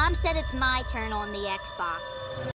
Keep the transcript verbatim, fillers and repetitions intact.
Mom said it's my turn on the Xbox.